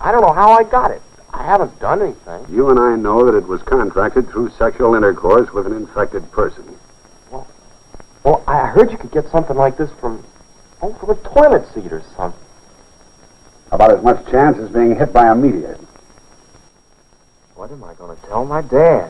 I don't know how I got it. I haven't done anything. You and I know that it was contracted through sexual intercourse with an infected person. Well, I heard you could get something like this from a toilet seat or something. About as much chance as being hit by a meteor. What am I going to tell my dad?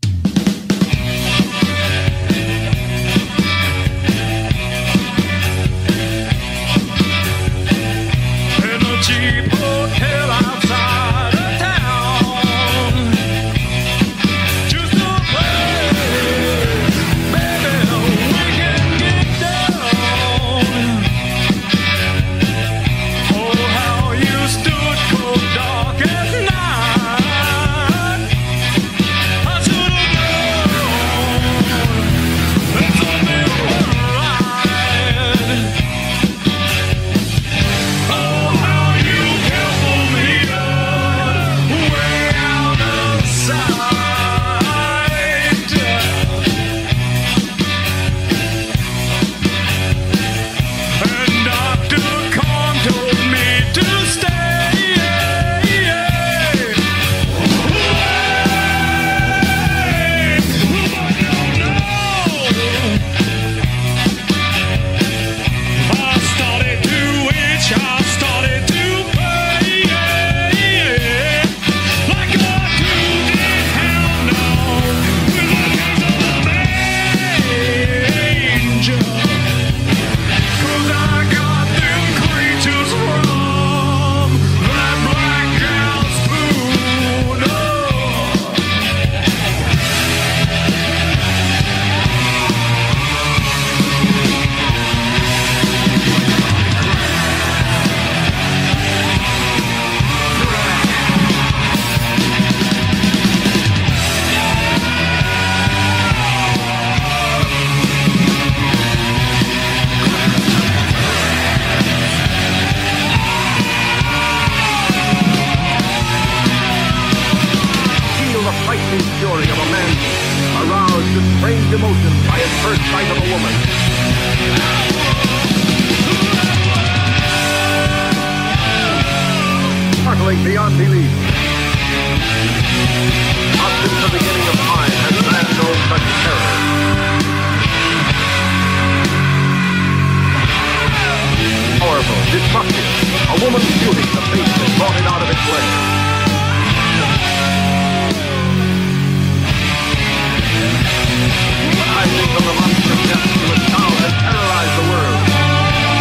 In a cheap hotel outside of town, just a place, baby, we can get down. Oh, how you stood cold dark at night. I should have known it's only right. Oh, how you pulled me out, way out of sight. And Dr. Khan told me to stay. I started to itch, I started to pay, like a two-day hound dog with the hands of a danger. 'Cause I got them creatures from that black gal's Poon. Feel the frightening fury of a man aroused to strange emotions by his first sight of a woman. Startling beyond belief. Not since the beginning of time has man known such terror. Powerful, destructive, a woman's beauty, the face that brought it out of its lair. Rising from the monster depths to a sound that terrorized the world.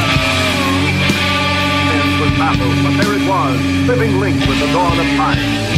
Men was baffled, but there it was, living linked with the dawn of time.